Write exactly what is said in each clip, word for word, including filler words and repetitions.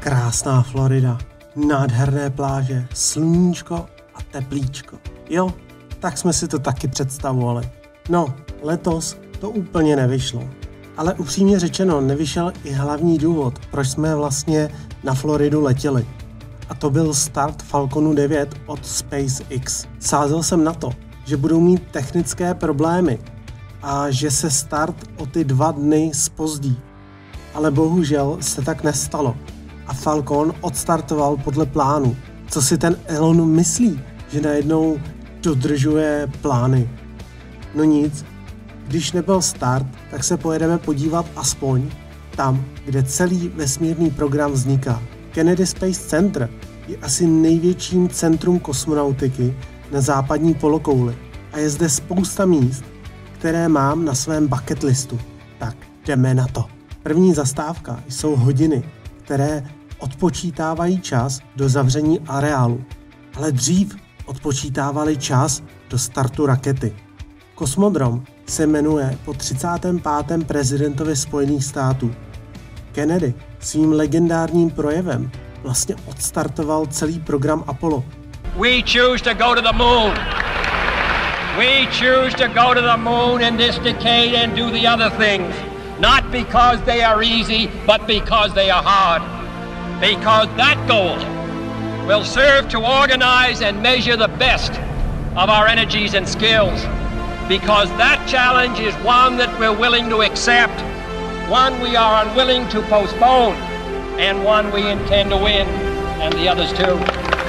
Krásná Florida, nádherné pláže, sluníčko a teplíčko. Jo, tak jsme si to taky představovali. No, letos to úplně nevyšlo. Ale upřímně řečeno, nevyšel i hlavní důvod, proč jsme vlastně na Floridu letěli. A to byl start Falconu devět od SpaceX. Sázel jsem na to, že budou mít technické problémy a že se start o ty dva dny zpozdí. Ale bohužel se tak nestalo a Falcon odstartoval podle plánu. Co si ten Elon myslí, že najednou dodržuje plány? No nic, když nebyl start, tak se pojedeme podívat aspoň tam, kde celý vesmírný program vzniká. Kennedy Space Center je asi největším centrum kosmonautiky na západní polokouli a je zde spousta míst, které mám na svém bucket listu. Tak jdeme na to. První zastávka jsou hodiny, které odpočítávají čas do zavření areálu, ale dřív odpočítávali čas do startu rakety. Kosmodrom se jmenuje po třicátém pátém prezidentovi Spojených států. Kennedy svým legendárním projevem vlastně odstartoval celý program Apollo. We choose to go to the moon. We choose to go to the moon in this decade and do the other things. Not because they are easy, but because they are hard. Because that goal will serve to organize and measure the best of our energies and skills. Because that challenge is one that we're willing to accept, one we are unwilling to postpone, and one we intend to win, and the others too.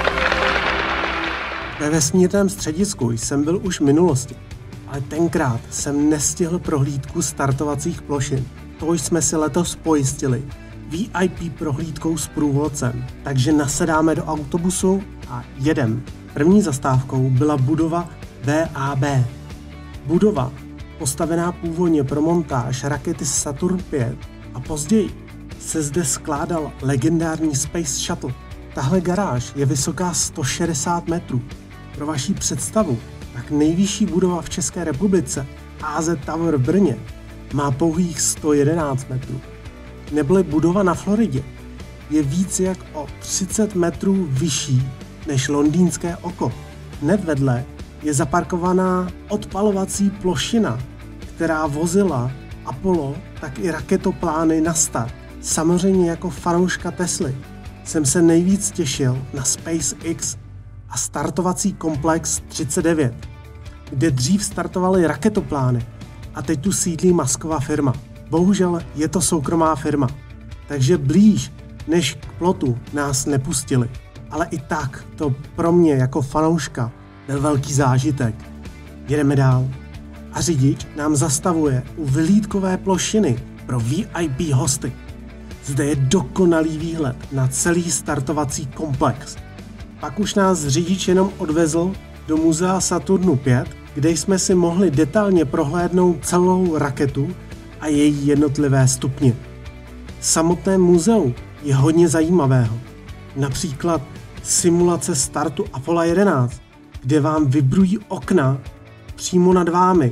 Ve vesmírném středisku jsem byl už v minulosti, ale tenkrát jsem nestihl prohlídku startovacích plošin. To jsme si letos pojistili V I P prohlídkou s průvodcem, takže nasedáme do autobusu a jedem. První zastávkou byla budova V A B. Budova, postavená původně pro montáž rakety Saturn pět a později se zde skládal legendární Space Shuttle. Tahle garáž je vysoká sto šedesát metrů. Pro vaši představu, tak nejvyšší budova v České republice, A Z Tower v Brně, má pouhých sto jedenáct metrů. Neboli budova na Floridě je víc jak o třicet metrů vyšší než londýnské oko. Hned vedle je zaparkovaná odpalovací plošina, která vozila Apollo, tak i raketoplány na start. Samozřejmě jako fanouška Tesly jsem se nejvíc těšil na SpaceX a startovací komplex třicet devět, kde dřív startovaly raketoplány a teď tu sídlí Muskova firma. Bohužel je to soukromá firma, takže blíž než k plotu nás nepustili. Ale i tak to pro mě jako fanouška byl velký zážitek. Jedeme dál a řidič nám zastavuje u vyhlídkové plošiny pro V I P hosty. Zde je dokonalý výhled na celý startovací komplex. Pak už nás řidič jenom odvezl do muzea Saturnu pět, kde jsme si mohli detailně prohlédnout celou raketu a její jednotlivé stupně. Samotné muzeum je hodně zajímavého. Například simulace startu Apollo jedenáct, kde vám vibrují okna přímo nad vámi.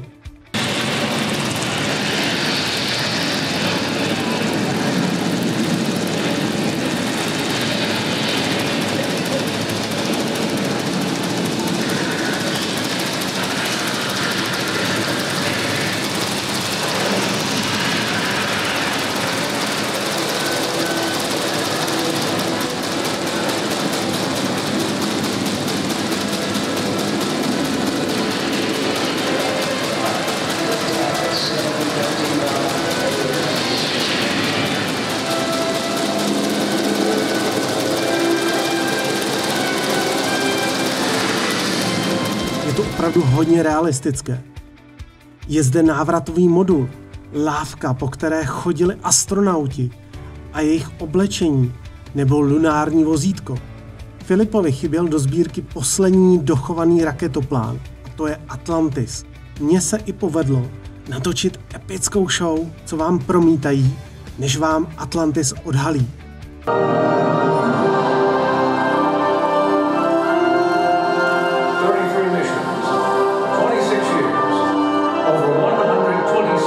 To opravdu hodně realistické. Je zde návratový modul, lávka, po které chodili astronauti a jejich oblečení nebo lunární vozítko. Filipovi chyběl do sbírky poslední dochovaný raketoplán a to je Atlantis. Mně se i povedlo natočit epickou show, co vám promítají, než vám Atlantis odhalí.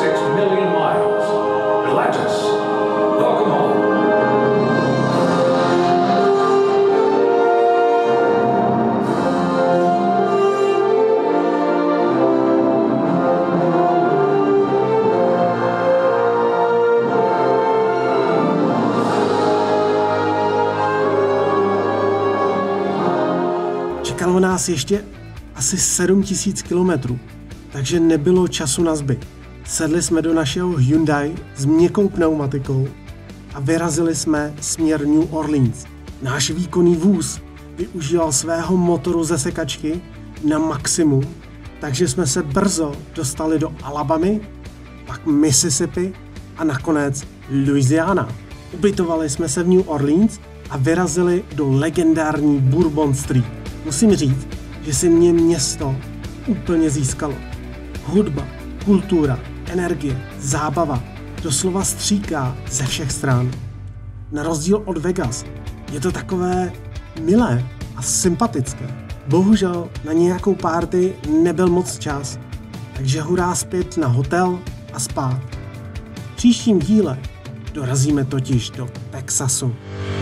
Atlantis, welcome home. Čekalo nás ještě asi sedm tisíc kilometrů, takže nebylo času na zbyt. Sedli jsme do našeho Hyundai s měkkou pneumatikou a vyrazili jsme směr New Orleans. Náš výkonný vůz využíval svého motoru ze sekačky na maximum, takže jsme se brzo dostali do Alabamy, pak Mississippi a nakonec Louisiana. Ubytovali jsme se v New Orleans a vyrazili do legendární Bourbon Street. Musím říct, že si mě město úplně získalo. Hudba, kultura, energie, zábava doslova stříká ze všech stran. Na rozdíl od Vegas je to takové milé a sympatické. Bohužel na nějakou party nebyl moc čas, takže hurá zpět na hotel a spát. V příštím díle dorazíme totiž do Texasu.